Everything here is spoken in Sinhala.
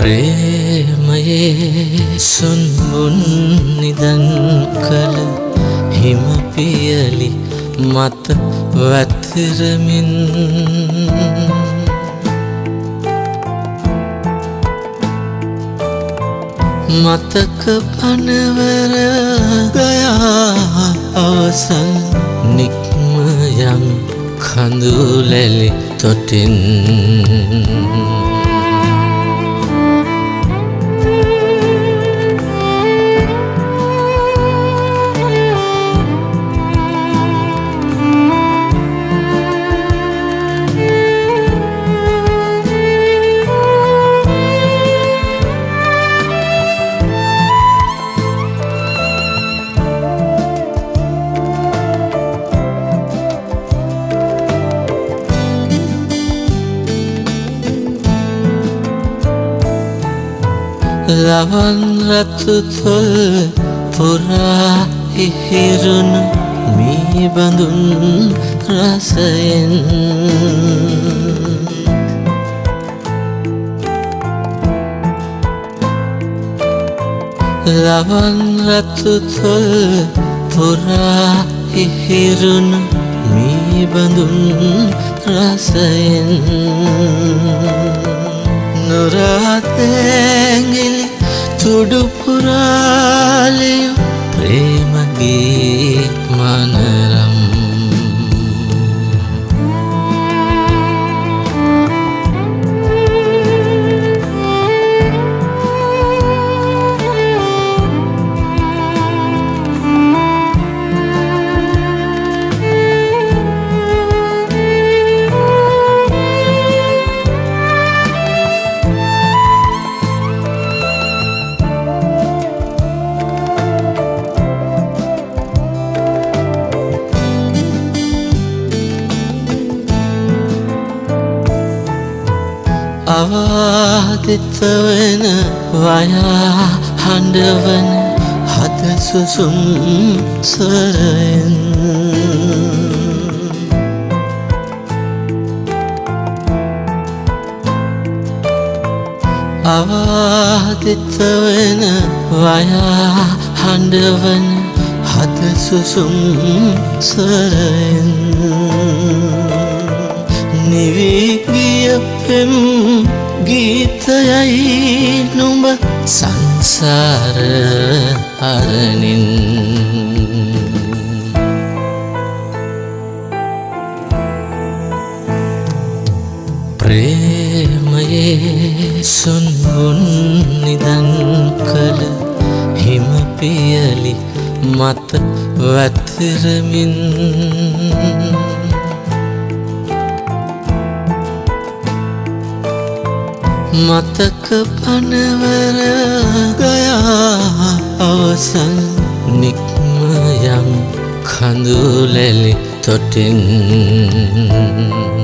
ප්‍රේමයේ සුන්බුන් නිදන් කළ හිම පියලි මත වැතිරමින් මතක පනවර ගයා අවසන් නික්ම යමි කඳුලැලි තොටින් ලවන් රතු තොල් පුරා ඉහිරුණු මී බඳුන් රසයෙන් ලවන් රතු තොල් පුරා ඉහිරුණු මී බඳුන් රසයෙන් නුරාතැඟිලි තුඩු පුරාලියු ප්‍රේමගේ මනරම් අවාදිත වෙන වයා හඬවන හද සුසුම් සරයෙන් අවාදිත වෙන වයා හඬවන හද සුසුම් සරයෙන් නිවිගිය පෙම් ගීතයයි නුඹ සංසාර අරණින් ප්‍රේමයේ සුන්බුන් නිදන් කළ හිම පියලි මත වැතිරමින් මතක පනවර ගයා අවසන් නික්ම යමි කඳුලැලි තොටින්